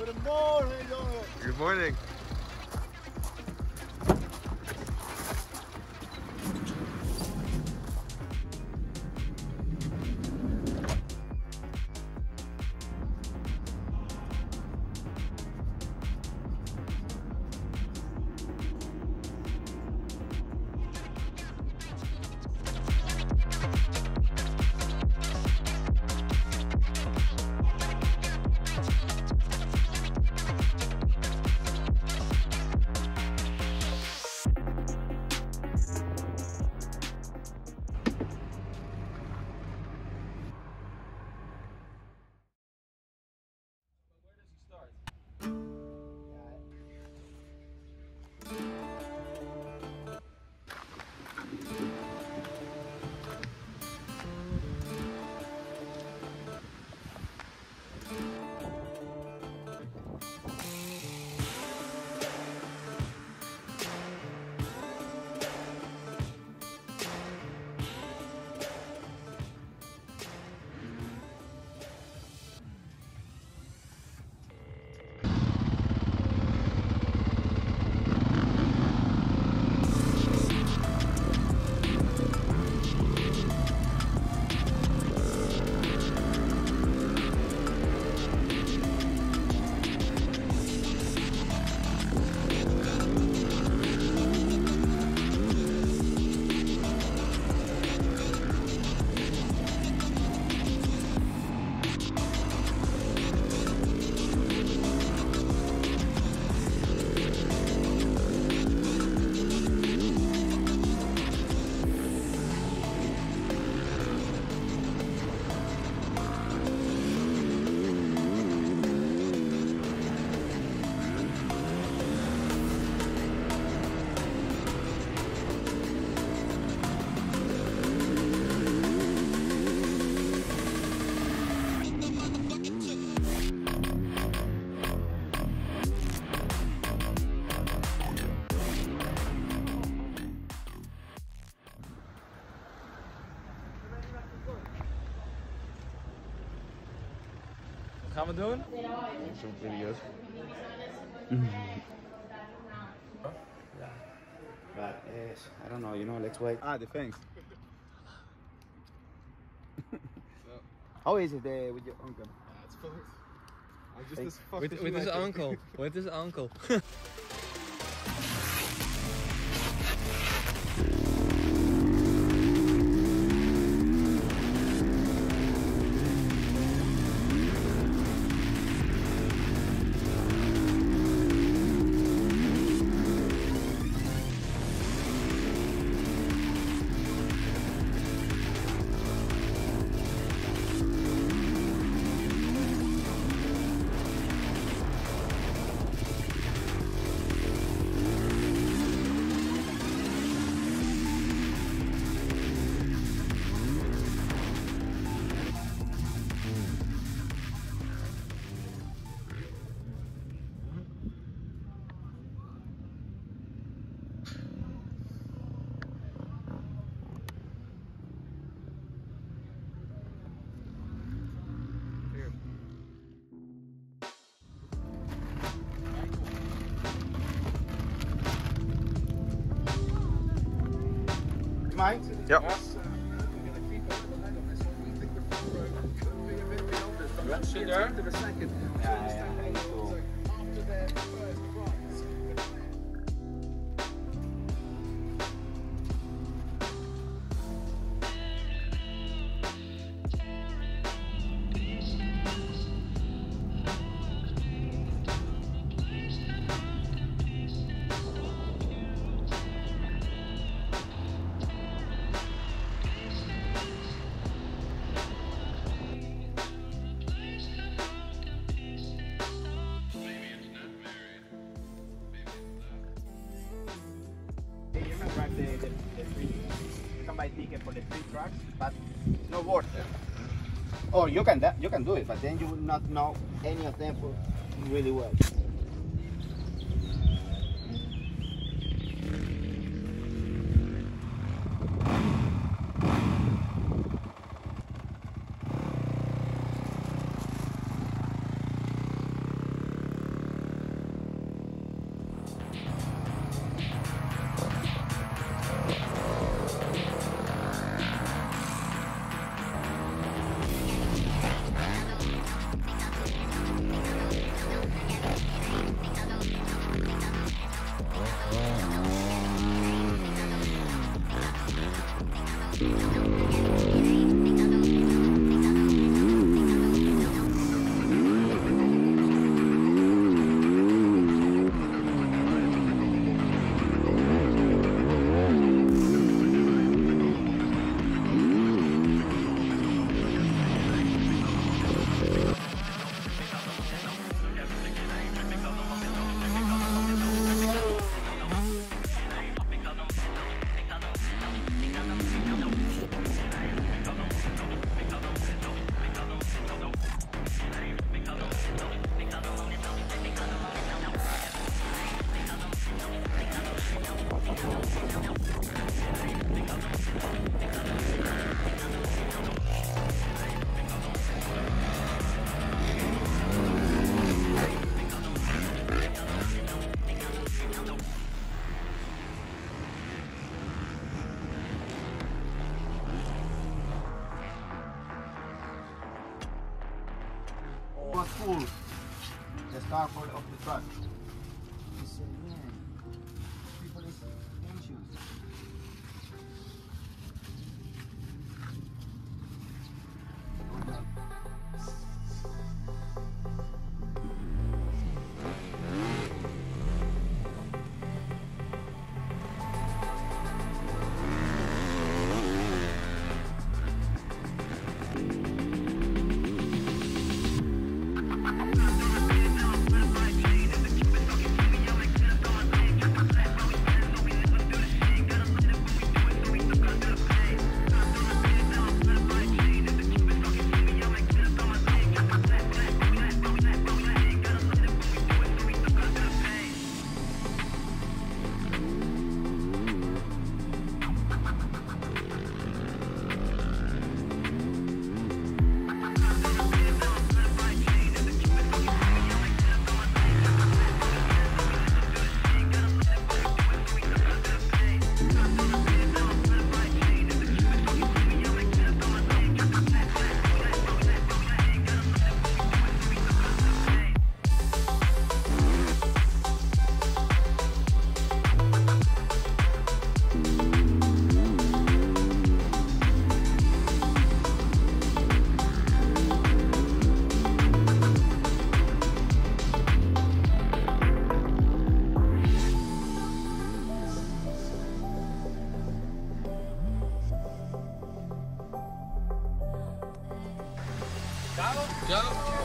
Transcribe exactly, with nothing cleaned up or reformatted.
Good morning, Dorno. Good morning. Wat gaan we doen? Zo'n video's. Yeah. But yes, I don't know, you know, let's wait. Ah, the fence. How is it uh, with your uncle? Uh, it's fucked. I'm just Thank- as fucked With, as with you his like it. uncle. With his uncle. Mine? Yep. Sit there. Yeah, yeah, I need to. You can drive the, the, the free, you can buy ticket for the free tracks, but it's not worth it. Or you can you can do it, but then you will not know any of them really well. full the start for of the truck. He said, man, people is anxious. Ciao.